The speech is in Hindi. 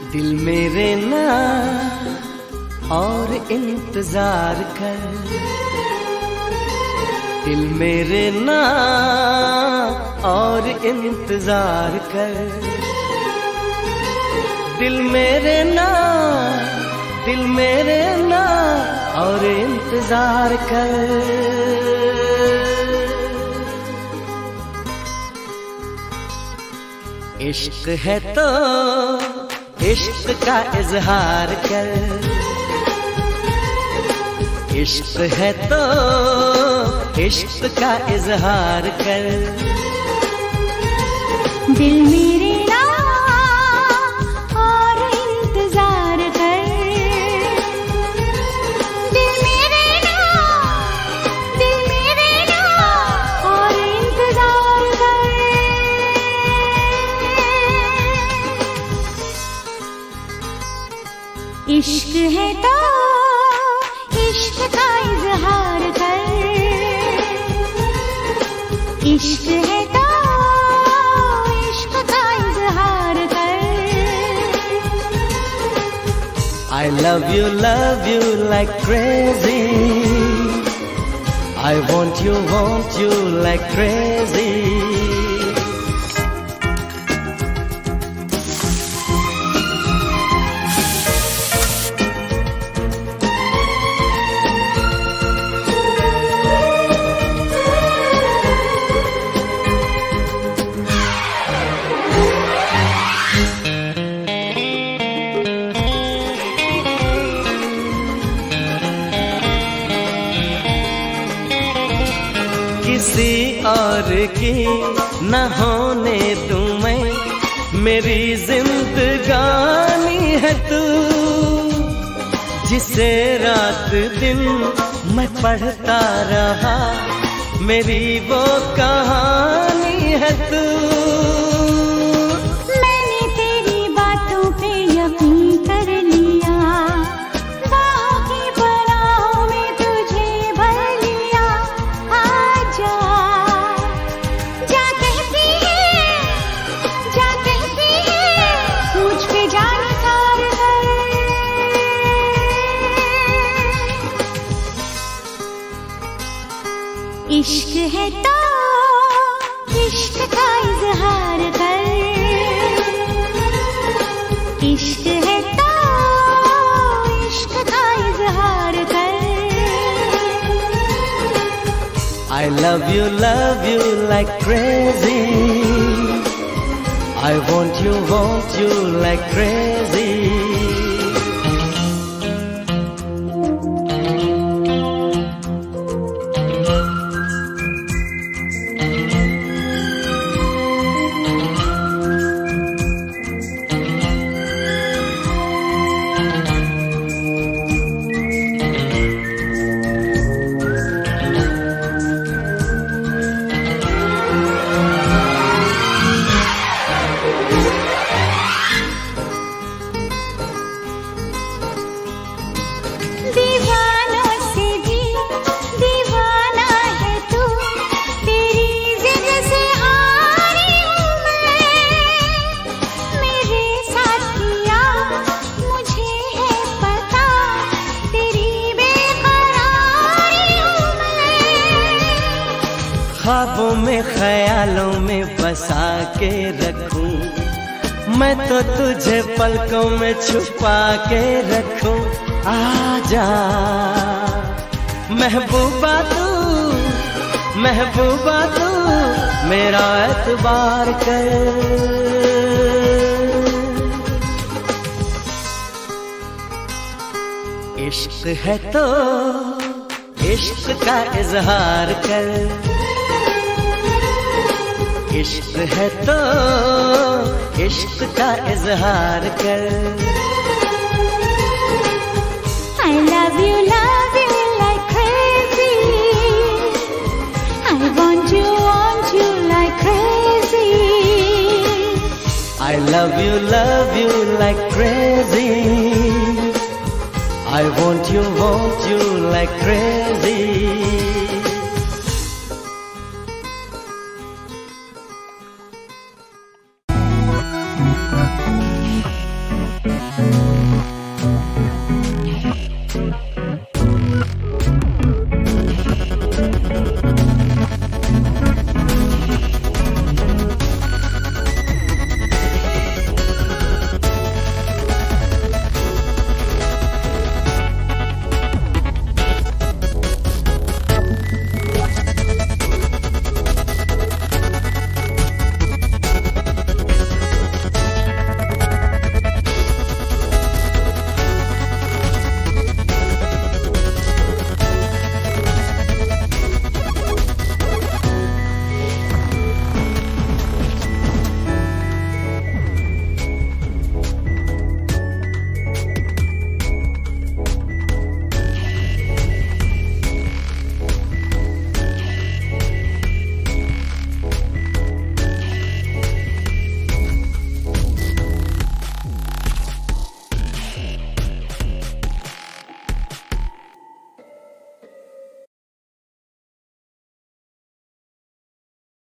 दिल मेरे ना और इंतजार कर, दिल मेरे ना और इंतजार कर, दिल मेरे ना और इंतजार कर। इश्क है तो इश्क का इजहार कर, इश्क है तो इश्क का इजहार कर। दिल मेरे ना और इंतजार कर, दिल मेरे ना और इंतजार कर। इश्क है तो इश्क का इजहार कर, इश्क है तो इश्क का इजहार कर। I love you like crazy, I want you like crazy। किसी और की न होने तुम्हें, मेरी जिंदगानी है तू, जिसे रात दिन मैं पढ़ता रहा, मेरी वो कहानी है तू। मैंने तेरी बातों पे यकीन कर लिया, बाहों की बाहों में तुझे भर लिया। आजा जा कहती है मुझ पे जान सार कर। इश्क है तो इश्क का इजहार कर, इश्क है तो इश्क का इजहार कर। I love you like crazy, I want you like crazy। दीवानों से भी दीवाना है तू, तेरी जिद से हारी हूँ मैं। मेरे साथिया मुझे है पता, तेरी बेकरारी हूँ मैं। ख्वाबों में ख्यालों में बसा के रखूं, मैं तो तुझे पलकों में छुपा के रखूं। आजा महबूबा तू मेरा एतबार कर। इश्क है तो इश्क का इजहार कर, इश्क है तो इश्क का इजहार कर। I love you like crazy, I want you like crazy। I love you like crazy, I want you like crazy।